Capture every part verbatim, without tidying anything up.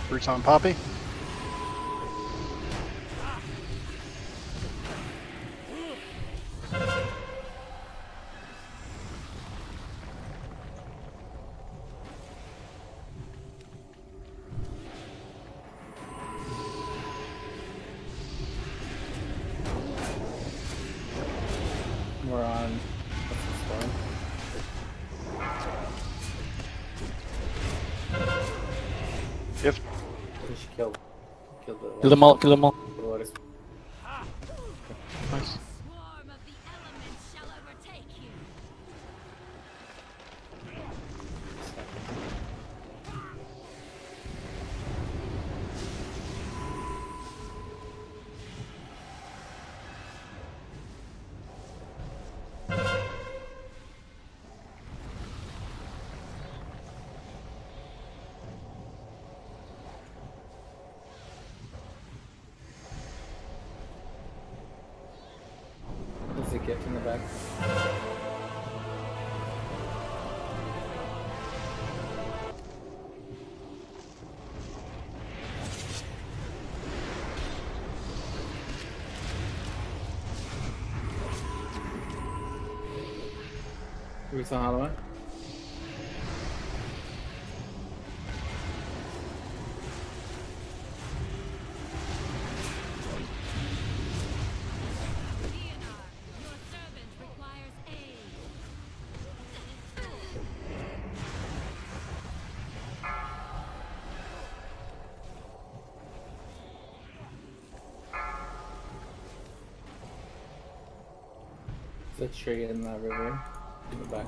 Roots on Poppy. We're on. What's the storm? Yep. We should kill. Kill the. Kill them all, kill them all. The waters. Nice. Swarm of the elements shall overtake you. There's a gift in the back. Roots on Holloway. Leonard, your servant requires aid. There's a tree in that river. In the back.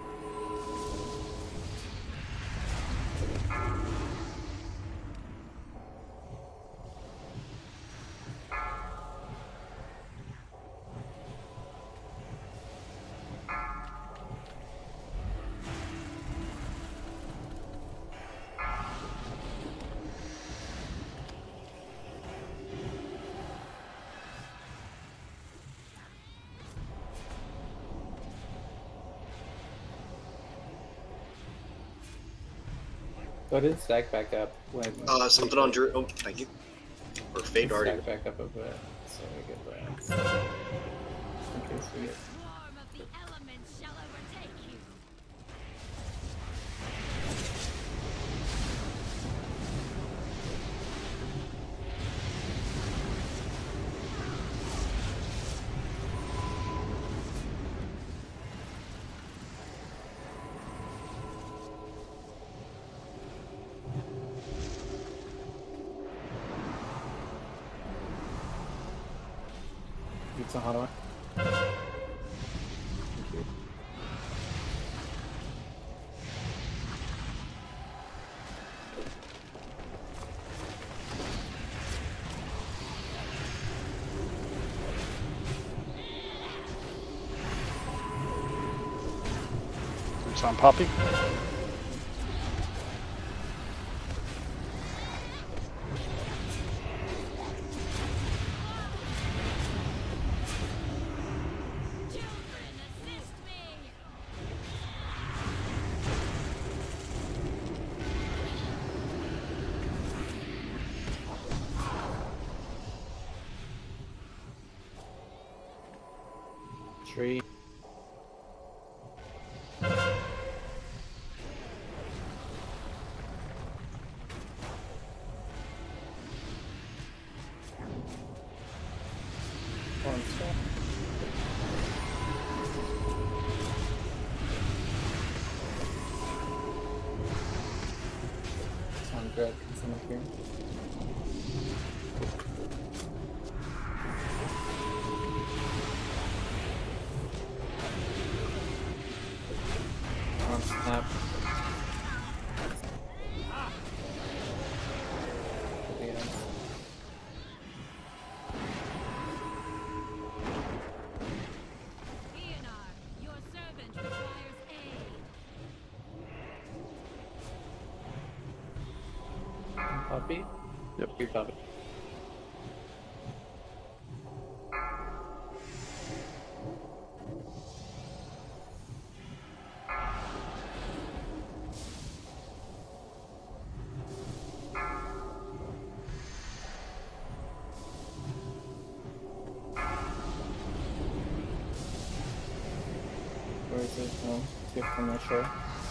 Go ahead and stack back up when. Uh, something on Drew. Oh, thank you. Or Fade already. Stack back up a bit so we get lands. In case we get. Swarm of the elements shall overtake you. Roots on Holloway. Thank you. Roots on Poppy. Children, assist me. Tree. One step. Sound good. Some up here. One snap. Yeah. Leonard, your servant requires aid. Puppy? Yep. Your puppy. Gift from my shore.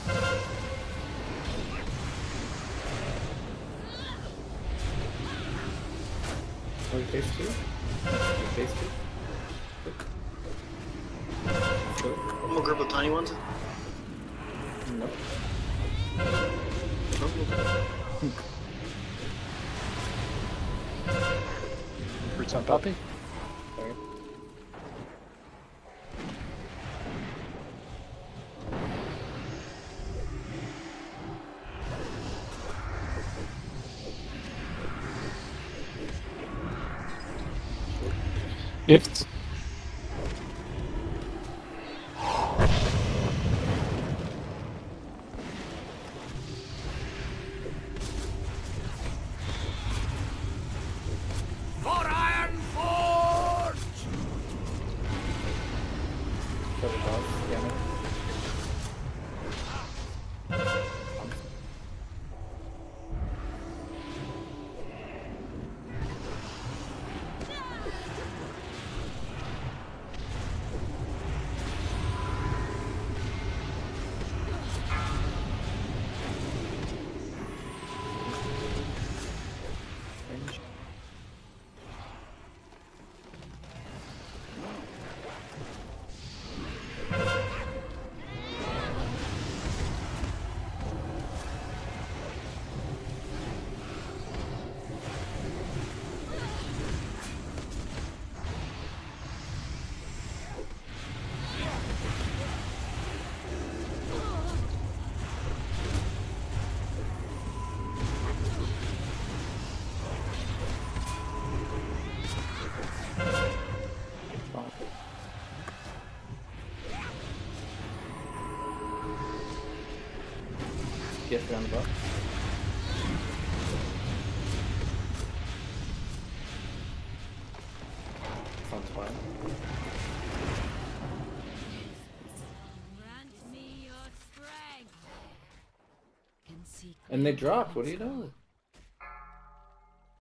Oh, you face two? You face two? Good. I'm gonna grab the tiny ones. Nope. Oh, okay. Roots on Poppy. Sorry. Gift. Kill the boss. Damn it. Range. Bonk. Gift around the butt. Sounds fine. Grant me your strength. Can seek And they dropped. What do you know?